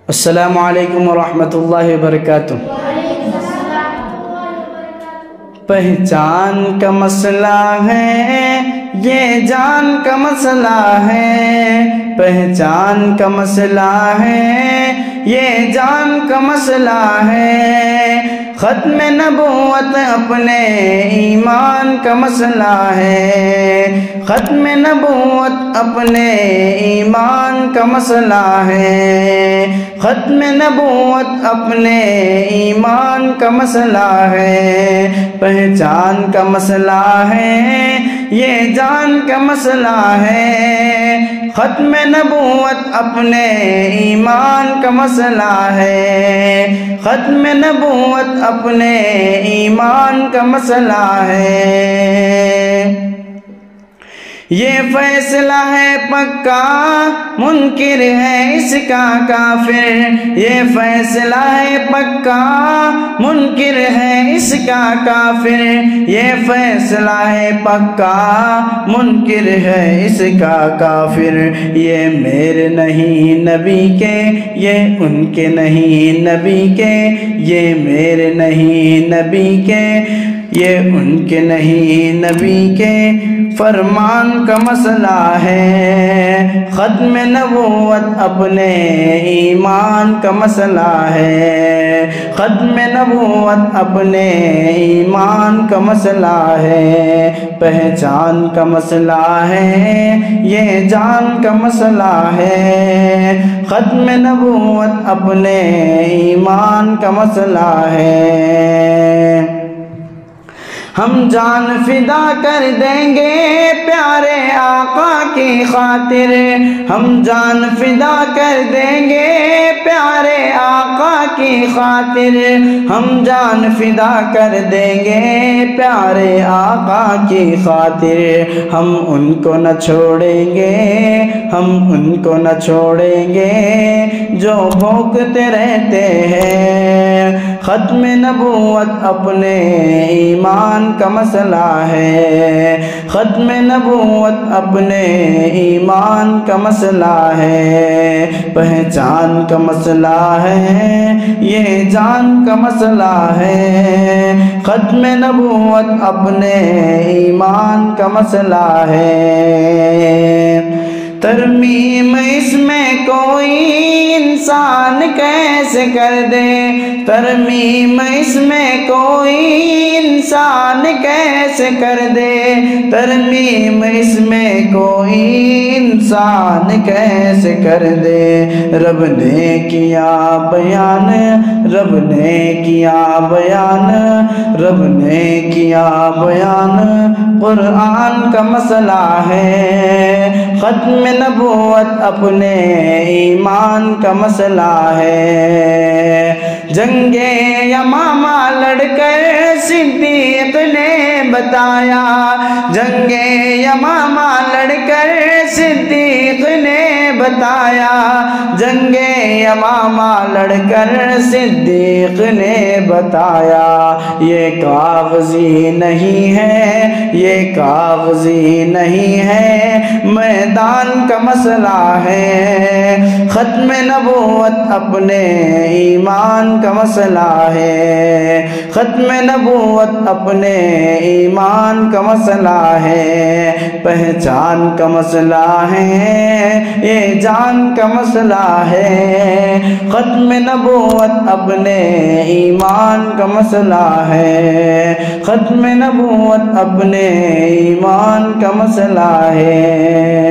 السلام علیکم ورحمۃ اللہ وبرکاتہ۔ پہچان کا مسئلہ ہے، یہ جان کا مسئلہ ہے۔ پہچان کا مسئلہ ہے، یہ جان کا مسئلہ ہے۔ ختم نبوت اپنے ایمان کا مسئلہ ہے۔ ختم نبوت اپنے ایمان کا مسئلہ ہے۔ ختم نبوت اپنے ایمان کا مسئلہ ہے۔ پہچان کا مسئلہ ہے، یہ جان کا مسئلہ ہے۔ ختم نبوت اپنے ایمان کا مسئلہ ہے۔ ختم نبوت اپنے ایمان کا مسئلہ ہے۔ یہ فیصلہ ہے پکا، منکر ہے اس کا کافر۔ یہ فیصلہ ہے پکا، منکر ہے اس کا کافر۔ یہ فیصلہ ہے پکا، منکر ہے اس کا کافر۔ یہ میرے نہیں نبی کے، یہ ان کے نہیں نبی کے۔ یہ میرے نہیں نبی کے، یہ ان کے نہیں نبی کے۔ فرمان کا مسئلہ ہے، ختم نبوت اپنے ایمان کا مسئلہ ہے۔ ختم نبوت اپنے ایمان کا مسئلہ ہے۔ پہچان کا مسئلہ ہے، یہ جان کا مسئلہ ہے۔ ختم نبوت اپنے ایمان کا مسئلہ ہے۔ ہم جان فدا کر دیں گے پیارے آقا کی خاطر۔ ہم جان فدا کر دیں گے پیارے آقا کی خاطر۔ ہم جان فدا کر دیں گے پیارے آقا کی خاطر۔ ہم ان کو نہ چھوڑیں گے، ہم ان کو نہ چھوڑیں گے جو بھوکتے رہتے ہیں۔ ختم نبوت اپنے ایمان کا مسئلہ ہے۔ ختم نبوت اپنے ایمان کا مسئلہ ہے۔ پہچان کا مسئلہ ہے، یہ جان کا مسئلہ ہے۔ ختم نبوت اپنے ایمان کا مسئلہ ہے۔ ترمیم اس میں کوئی انسان کیسے کر دے؟ ترمیم اس میں کوئی انسان کیسے کر دے؟ ترمیم اس میں کوئی انسان کیسے کر دے؟ رب نے کیا بیان، رب نے کیا بیان، رب نے کیا بیان، قرآن کا مسئلہ ہے۔ ختم نبوت اپنے ایمان کا مسئلہ ہے۔ جنگ یمامہ لڑ کر صدیق نے بتایا، جنگ یمامہ لڑ کر صدیق نے بتایا، جنگ یمامہ لڑ کر صدیق نے بتایا۔ یہ کاغذی نہیں ہے، یہ کاغذی نہیں ہے، میدان کا مسئلہ ہے۔ ختم نبوت اپنے ایمان کا مسئلہ ہے۔ ختم نبوت اپنے ایمان کا مسئلہ ہے۔ پہچان کا مسئلہ ہے، یہ جان کا مسئلہ ہے۔ ختم نبوت اپنے ایمان کا مسئلہ ہے۔ ختم نبوت اپنے ایمان کا مسئلہ ہے۔